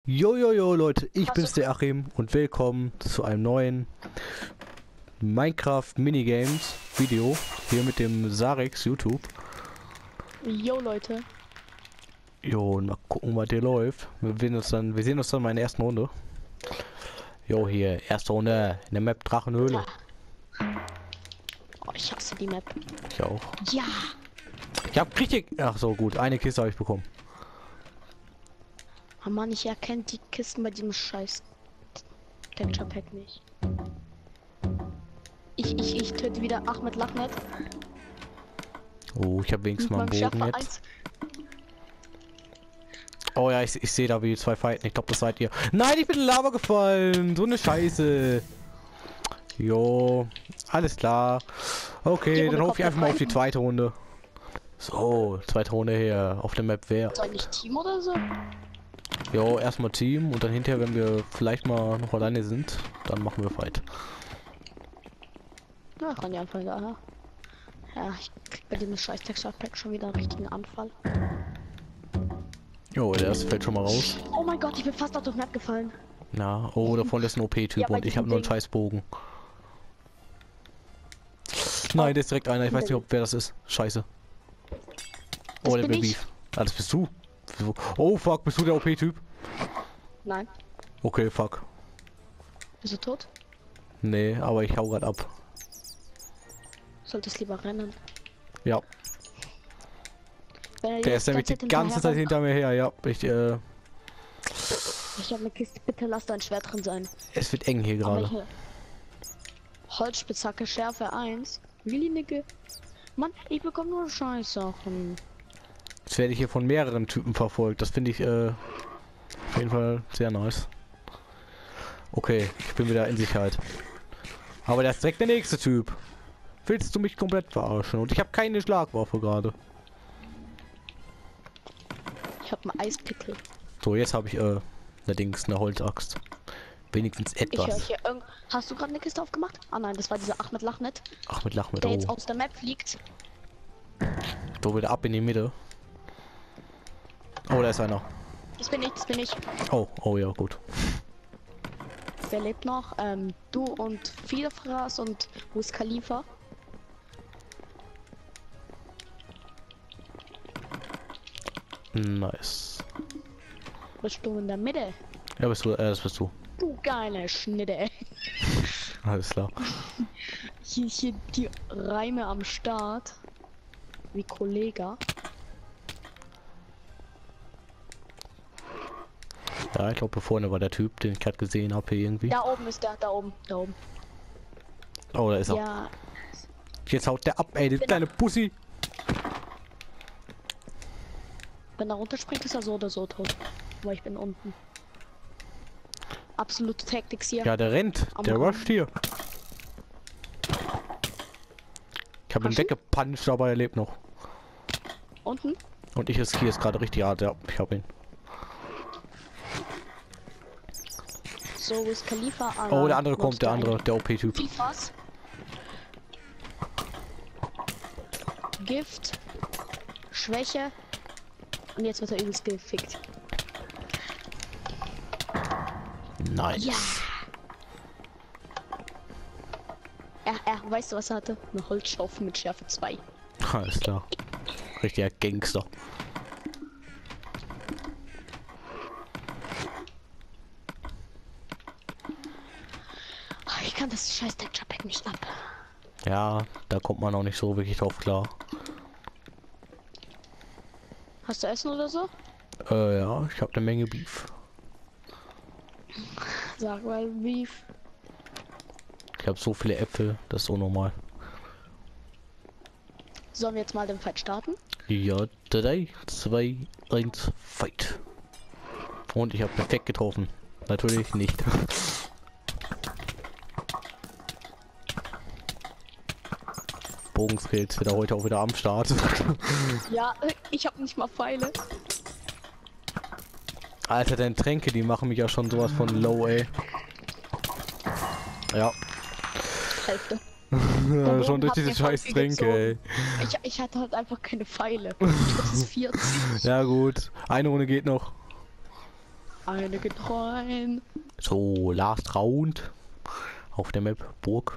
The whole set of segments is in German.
Jojojo Leute, ich bin's der Achim und willkommen zu einem neuen Minecraft Minigames Video hier mit dem Sarex YouTube. Jo Leute. Jo, und mal gucken, was hier läuft. Wir sehen uns dann mal in der ersten Runde. Jo, hier, erste Runde in der Map Drachenhöhle. Oh, ich hasse die Map. Ich auch. Ja. Ich hab richtig. Ach so, gut, eine Kiste habe ich bekommen. Oh Mann, ich erkenne die Kisten bei diesem scheiß Texture Pack nicht. Ich töte wieder Ahmed Lachnet. Oh, ich habe wenigstens mal einen Bogen jetzt. Oh ja, ich sehe da wie zwei fighten. Ich glaube, das seid ihr. Nein, ich bin in Lava gefallen. So eine Scheiße. Jo, alles klar. Okay, dann hoffe ich einfach mal auf die zweite Runde. So, zweite Runde hier auf der Map wer? Soll ich Team oder so? Jo, erstmal Team und dann hinterher, wenn wir vielleicht mal noch alleine sind, dann machen wir Fight. Na, kann ja einfach da. Ja, ich krieg bei dem scheiß Texture Pack schon wieder einen richtigen Anfall. Jo, der erste fällt schon mal raus. Oh mein Gott, ich bin fast auf das Map gefallen. Na, oh, davon ist ein OP-Typ Ja, und ich habe nur einen scheiß Bogen. Nein, der ist direkt einer. Ich weiß nicht, wer das ist. Scheiße. Oh, der bin Beef. Ah, das bist du. Oh, fuck, bist du der OP-Typ? Nein. Okay, fuck. Bist du tot? Nee, aber ich hau grad ab. Solltest lieber rennen. Ja. Der ist nämlich die ganze Zeit hinter mir her, ja. Ich habe eine Kiste, bitte lass dein Schwert drin sein. Es wird eng hier gerade. Holzspitzhacke, Schärfe 1. Willi Nicke. Mann, ich bekomme nur Scheißsachen. Jetzt werde ich hier von mehreren Typen verfolgt. Das finde ich auf jeden Fall sehr nice. Okay, ich bin wieder in Sicherheit. Aber der ist direkt der nächste Typ. Willst du mich komplett verarschen? Und ich habe keine Schlagwaffe gerade. Ich habe einen Eispickel. So, jetzt habe ich allerdings eine Holzaxt. Wenigstens etwas. Hast du gerade eine Kiste aufgemacht? Ah nein, das war dieser Ahmed Lachnet. Ahmed Lachnet, der jetzt aus der Map fliegt. So, wieder ab in die Mitte. Oh, da ist einer. Das bin ich. Oh ja, gut. Wer lebt noch? Du und Vielfraß und Wiz Khalifa. Nice. Bist du in der Mitte? Ja, bist du, das bist du. Du geile Schnitte. Alles klar. Hier die Reime am Start. Wie Kollege. Ja, ich glaube, vorne war der Typ, den ich gerade gesehen habe, hier irgendwie. Da oben ist der, da oben. Oh, da ist er. Ja. Jetzt haut der ab, ey, die kleine Pussy. Wenn er runterspringt, ist er so oder so tot. Aber ich bin unten. Absolute Taktik hier. Ja, der rennt. Der rusht hier. Ich habe ihn weggepuncht, aber er lebt noch. Unten? Und ich riskiere es gerade richtig hart. Ja, ich habe ihn. So, Wiz Khalifa. Oh, der andere kommt, der OP-Typ. Was? Gift. Schwäche. Und jetzt wird er übelst gefickt. Nice. Ja. Weißt du, was er hatte? Eine Holzschaufel mit Schärfe 2. Alles klar. Richtiger Gangster. Ich kann das scheiß Texture Pack nicht ab. Ja, da kommt man auch nicht so wirklich drauf klar. Hast du Essen oder so? Ja, ich habe eine Menge Beef. Sag mal, Beef. Ich habe so viele Äpfel, das ist so normal. Sollen wir jetzt mal den Fight starten? Ja, 3, 2, 1, Fight. Und ich habe perfekt getroffen. Natürlich nicht. Bogenskills wieder heute auch wieder am Start. Ja, ich habe nicht mal Pfeile. Alter, deine Tränke, die machen mich ja schon sowas von low, ey. Ja. Hälfte. Ja, schon durch diese scheiß Tränke, ey. Ich hatte halt einfach keine Pfeile. Das ist 40. Ja gut, eine Runde geht noch. Eine geht rein. So, last round. Auf der Map Burg.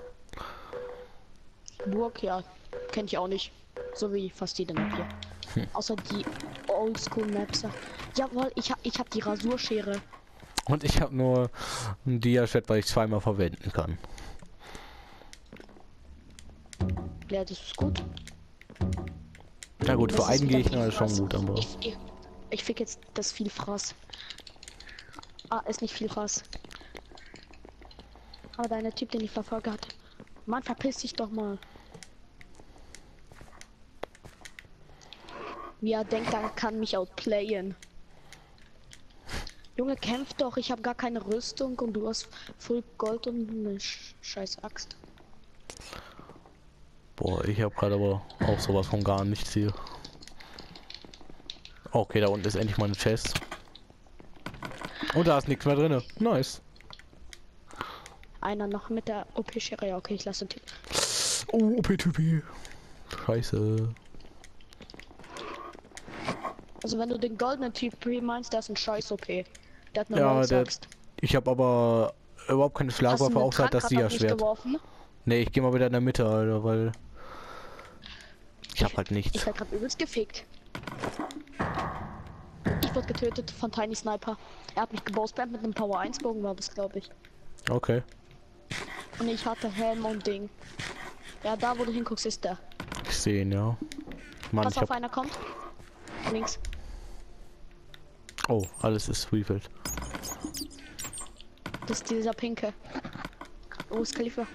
Burg, ja, kenne ich auch nicht. So wie fast jede Map hier. Außer die Oldschool Maps. Jawohl, ich hab die Rasurschere. Und ich habe nur ein Dia-Set, weil ich zweimal verwenden kann. Ja, das ist gut. Na gut, Das für ist einen wieder Gegner ist schon Vielfraß. gut, aber... Ich fick jetzt das Vielfraß. Ah, ist nicht Vielfraß. Aber deiner Typ, den ich verfolge hat. Mann, verpiss dich doch mal. Wie er denkt, er kann mich outplayen. Junge, kämpf doch. Ich habe gar keine Rüstung und du hast voll Gold und eine scheiß Axt. Boah, ich habe gerade aber auch sowas von gar nichts hier. Okay, da unten ist endlich mal eine Chest. Und da ist nichts mehr drin. Nice. Einer noch mit der OP-Schere. Ja, okay, ich lasse den Typ. Oh, OP-Typi. Scheiße. Also wenn du den goldenen Typ meinst, der ist ein scheiß OP. Der hat eine Ja, Axt. ich habe aber überhaupt keine Hast du Schlagwaffe, mit außer das Trankrad auf mich Dia-Schwert. geworfen? Nee, ich gehe mal wieder in der Mitte, Alter, weil... Ich hab halt nichts. Ich werde gerade übelst gefickt. Ich wurde getötet von Tiny Sniper. Er hat mich gebosspammt mit einem Power 1 Bogen, war das, glaube ich. Okay. Und ich hatte Helm und Ding. Ja, da wo du hinguckst, ist der. Ich sehe ihn, ja. Mann, Pass ich auf, hab... einer kommt. Links. Oh, alles ist refilled. Das ist dieser pinke. Wo ist Khalifa?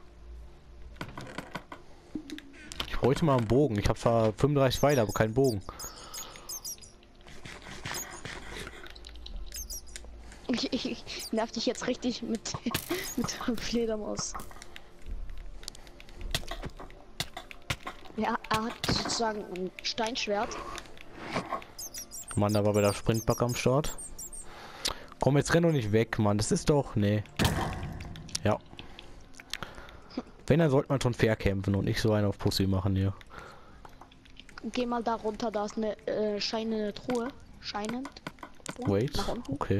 Ich bräuchte mal einen Bogen. Ich habe zwar 35 Pfeile, aber keinen Bogen. Ich nerv dich jetzt richtig mit Fledermaus. Ja, er hat sozusagen ein Steinschwert. Mann, da war bei der Sprintbug am Start. Komm, jetzt renn doch nicht weg, Mann. Das ist doch... Nee. Ja. Wenn, dann sollte man schon fair kämpfen und nicht so einen auf Pussy machen hier. Geh mal da runter, da ist eine scheinende Truhe. Scheinend. Ja, Wait. nach unten. Okay.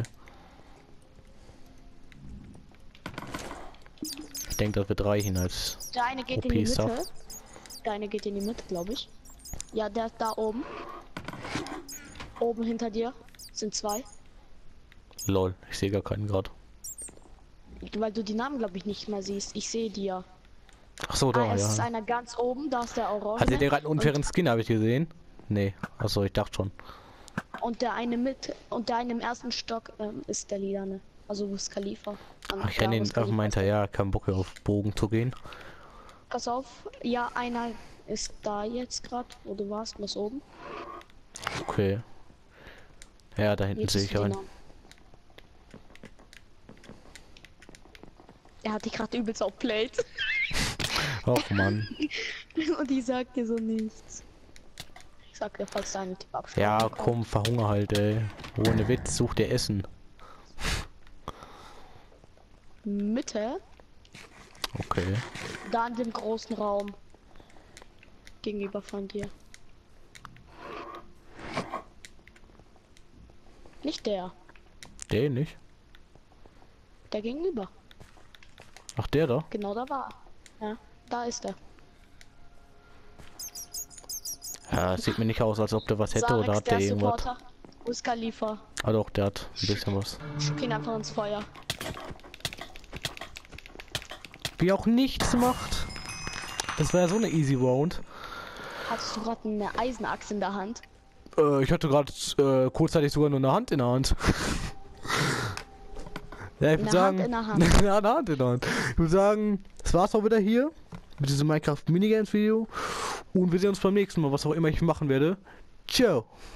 Ich denke, das wird reichen als Der eine geht in die Mitte. OP-Stuff. Der eine geht in die Mitte, glaube ich. Ja, der ist da oben. Oben hinter dir sind zwei. Lol, ich sehe gar keinen gerade. Weil du die Namen, glaube ich, nicht mehr siehst. Ich sehe die ja. Ach so, da, Es ist ja. einer ganz oben, da ist der Orange. Hatte der gerade einen unfairen Skin, habe ich gesehen? Nee. Achso, ich dachte schon. Und der eine mit und der eine im ersten Stock ist der Lilane. Also wo ist Khalifa? Ach, ich renne einfach mal hinterher, kein Bock auf Bogen zu gehen. Pass auf, ja, einer ist da jetzt gerade, wo du warst, was oben. Okay. Ja, da hinten Jetzt sehe ist ich einen. Namen. Er hat dich gerade übelst outplayed. Ach Mann. Und ich sag dir so nichts. Ich sag dir, falls deine Tipp abschließt. Ja, komm, verhunger halt, ey. Ohne Witz, such dir Essen. Mitte, Okay. da in dem großen Raum. Gegenüber von dir. Nicht der, Der nicht? der gegenüber. Ach, der da? Genau da war. Ja, da ist er. Ja, es sieht mir nicht aus, als ob der was hätte oder Sarex, hat der der irgendwas. Supporter. Wo ist Khalifa? Ah doch, der hat ein bisschen was. Schick ihn einfach ins Feuer. Wie auch nichts macht. Das war ja so eine easy Round. Hattest du gerade eine Eisenachse in der Hand? Ich hatte gerade kurzzeitig sogar nur eine Hand in der Hand. Ja, ich würde sagen, Hand in der Hand. ja, eine Hand in der Hand. Ich würde sagen, das war's auch wieder hier mit diesem Minecraft Minigames Video und wir sehen uns beim nächsten Mal, was auch immer ich machen werde. Ciao.